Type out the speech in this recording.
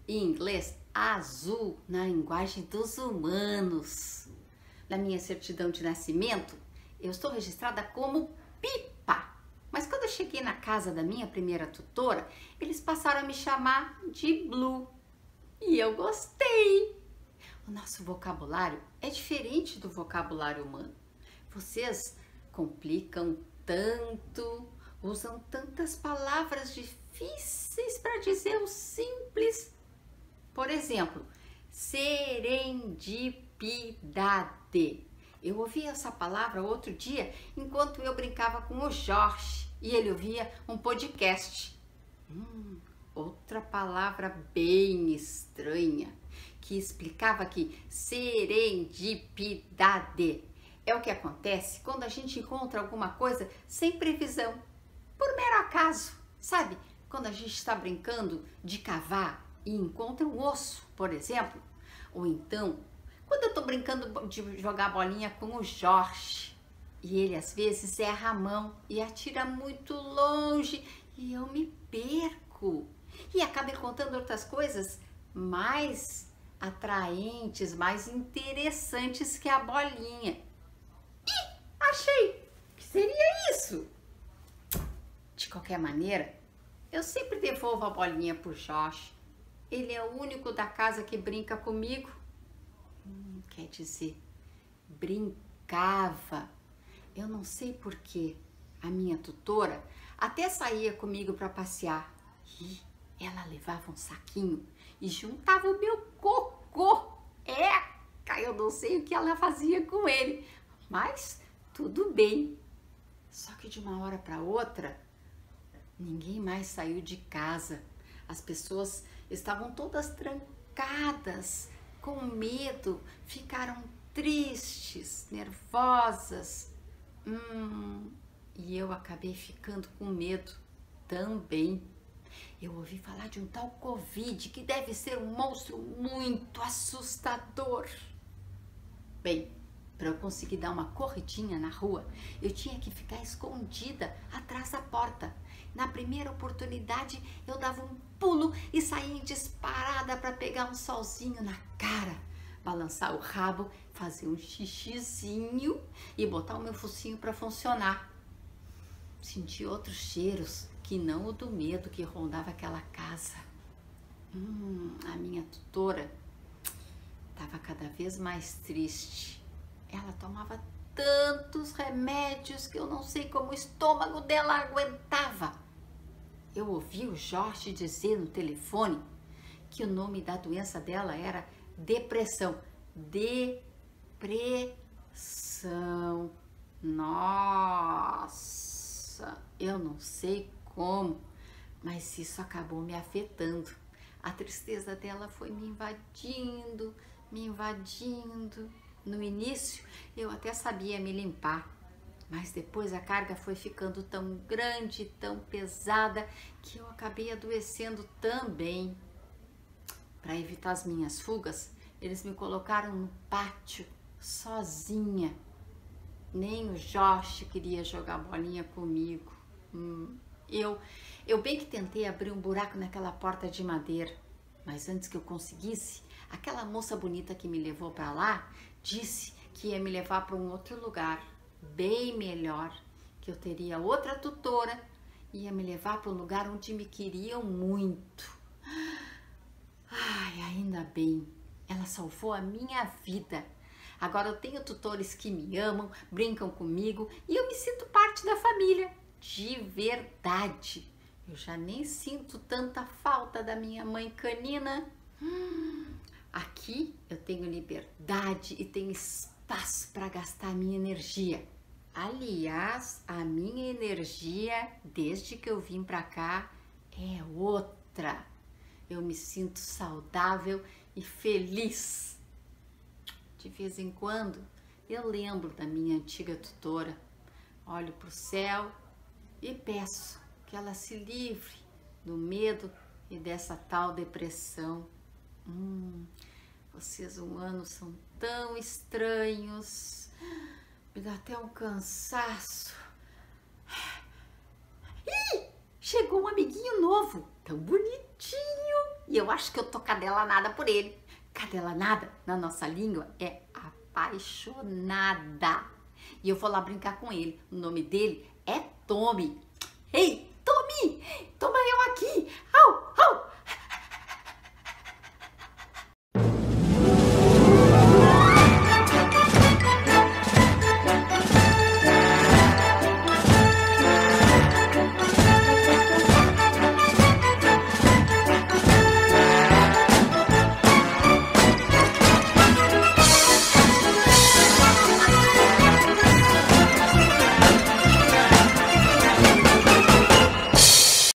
Em inglês, azul na linguagem dos humanos. Na minha certidão de nascimento, eu estou registrada como Pipa. Mas quando eu cheguei na casa da minha primeira tutora, eles passaram a me chamar de Blue. E eu gostei. O nosso vocabulário é diferente do vocabulário humano. Vocês complicam tanto, usam tantas palavras difíceis para dizer o simples. Por exemplo, serendipidade. Eu ouvi essa palavra outro dia enquanto eu brincava com o Jorge e ele ouvia um podcast. Outra palavra bem estranha que explicava que serendipidade é o que acontece quando a gente encontra alguma coisa sem previsão, por mero acaso, sabe? Quando a gente está brincando de cavar e encontra um osso, por exemplo, ou então quando eu estou brincando de jogar bolinha com o Jorge e ele às vezes erra a mão e atira muito longe e eu me perco e acabo encontrando outras coisas mais atraentes, mais interessantes que a bolinha. E achei que seria isso. De qualquer maneira, eu sempre devolvo a bolinha pro Jorge. Ele é o único da casa que brinca comigo. Quer dizer, brincava. Eu não sei porquê. A minha tutora até saía comigo para passear. E ela levava um saquinho e juntava o meu cocô. Eu não sei o que ela fazia com ele, mas tudo bem. Só que de uma hora para outra, ninguém mais saiu de casa. As pessoas estavam todas trancadas, com medo, ficaram tristes, nervosas. E eu acabei ficando com medo também. Eu ouvi falar de um tal Covid que deve ser um monstro muito assustador. Bem, para eu conseguir dar uma corridinha na rua, eu tinha que ficar escondida atrás da porta. Na primeira oportunidade, eu dava um pulo e saía disparada para pegar um solzinho na cara, balançar o rabo, fazer um xixizinho e botar o meu focinho para funcionar. Senti outros cheiros que não o do medo que rondava aquela casa. A minha tutora estava cada vez mais triste. Ela tomava tantos remédios que eu não sei como o estômago dela aguentava. Eu ouvi o Jorge dizer no telefone que o nome da doença dela era depressão. Depressão. Nossa, eu não sei como, mas isso acabou me afetando. A tristeza dela foi me invadindo, me invadindo. No início, eu até sabia me limpar, mas depois a carga foi ficando tão grande, tão pesada, que eu acabei adoecendo também. Para evitar as minhas fugas, eles me colocaram no pátio, sozinha. Nem o Jorge queria jogar bolinha comigo. Eu bem que tentei abrir um buraco naquela porta de madeira, mas antes que eu conseguisse, aquela moça bonita que me levou para lá disse que ia me levar para um outro lugar, bem melhor, que eu teria outra tutora, ia me levar para um lugar onde me queriam muito. Ai, ainda bem, ela salvou a minha vida. Agora eu tenho tutores que me amam, brincam comigo e eu me sinto parte da família, de verdade. Eu já nem sinto tanta falta da minha mãe canina. Aqui eu tenho liberdade e tenho espaço para gastar a minha energia. Aliás, a minha energia, desde que eu vim para cá, é outra. Eu me sinto saudável e feliz. De vez em quando, eu lembro da minha antiga tutora. Olho para o céu e peço que ela se livre do medo e dessa tal depressão. Vocês humanos são tão estranhos. Me dá até um cansaço. Ih, chegou um amiguinho novo, tão bonitinho. E eu acho que eu tô cadelanada por ele. Cadelanada, na nossa língua, é apaixonada. E eu vou lá brincar com ele. O nome dele é Tommy. Ei, Tommy! Toma